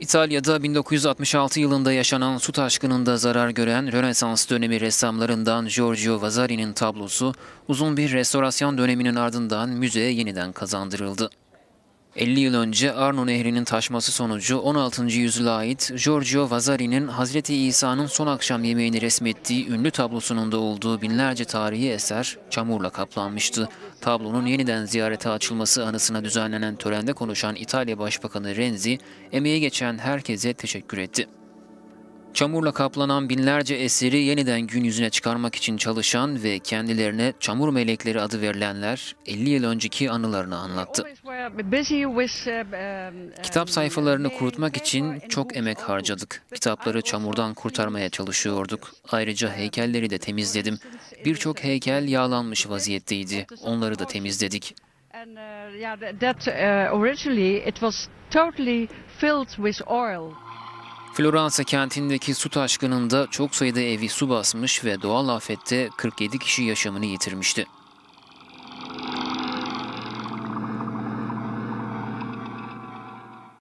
İtalya'da 1966 yılında yaşanan su taşkınında zarar gören Rönesans dönemi ressamlarından Giorgio Vasari'nin tablosu uzun bir restorasyon döneminin ardından müzeye yeniden kazandırıldı. 50 yıl önce Arno Nehri'nin taşması sonucu 16. yüzyıla ait Giorgio Vasari'nin Hazreti İsa'nın son akşam yemeğini resmettiği ünlü tablosunun da olduğu binlerce tarihi eser çamurla kaplanmıştı. Tablonun yeniden ziyarete açılması anısına düzenlenen törende konuşan İtalya Başbakanı Renzi, emeği geçen herkese teşekkür etti. Çamurla kaplanan binlerce eseri yeniden gün yüzüne çıkarmak için çalışan ve kendilerine çamur melekleri adı verilenler 50 yıl önceki anılarını anlattı. Kitap sayfalarını kurutmak için çok emek harcadık. Kitapları çamurdan kurtarmaya çalışıyorduk. Ayrıca heykelleri de temizledim. Birçok heykel yağlanmış vaziyetteydi. Onları da temizledik. Floransa kentindeki su taşkınında çok sayıda evi su basmış ve doğal afette 47 kişi yaşamını yitirmişti.